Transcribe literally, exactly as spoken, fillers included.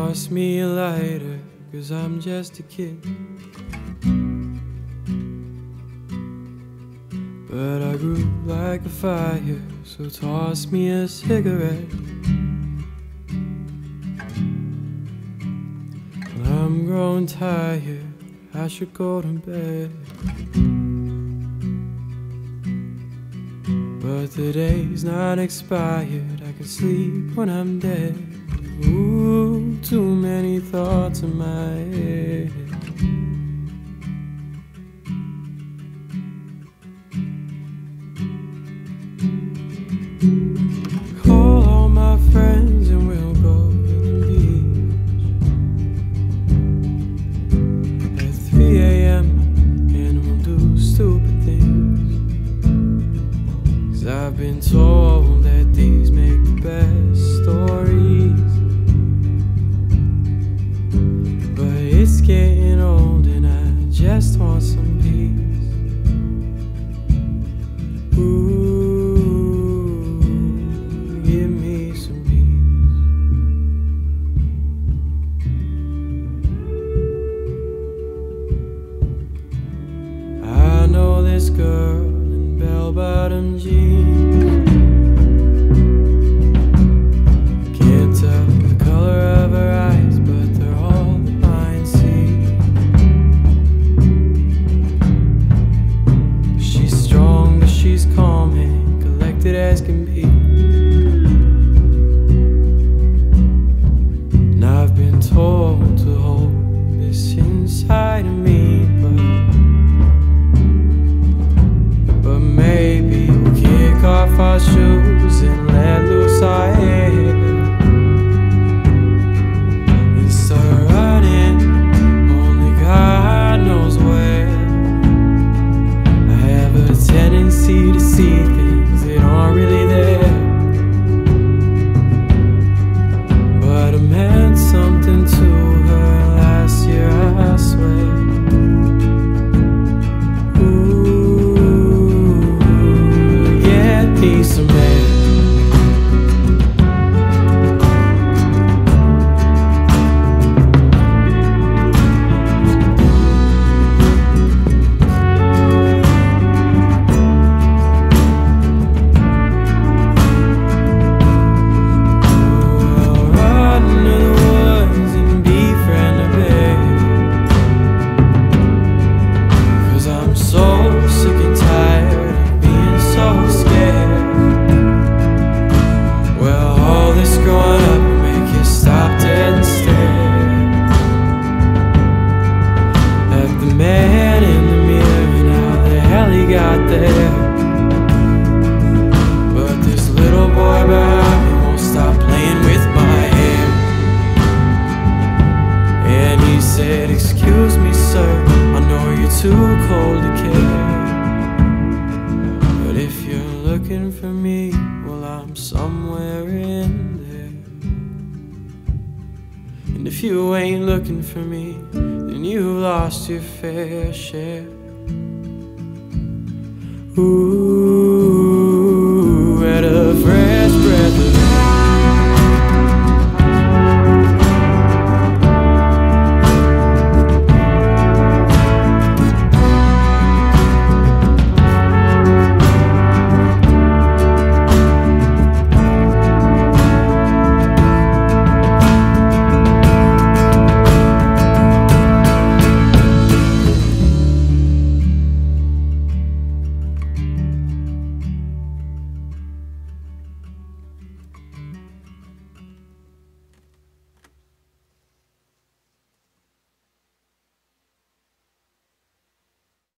toss me a lighter, 'cause I'm just a kid. But I grew like a fire, so toss me a cigarette. Well, I'm growing tired, I should go to bed. But the day's not expired, I can sleep when I'm dead. Ooh, too many thoughts in my head. Call all my friends and we'll go to the beach at three A M and we'll do stupid things, 'cause I've been told that these make the best stories. But it's getting old and I just want some peace. Ooh, give me some peace. I know this girl in bell-bottom jeans. Can't tell the color of her eyes, but they're all the mind see. She's strong, but she's calm and collected as can be. And I've been told to hold this inside of me, but But maybe we'll kick off our shoes and let loose our hair and start running, only God knows where. I have a tendency to see things that aren't really there, but I meant something to her last year, I swear. Piece of man. Excuse me, sir, I know you're too cold to care, but if you're looking for me, well, I'm somewhere in there. And if you ain't looking for me, then you've lost your fair share. Ooh.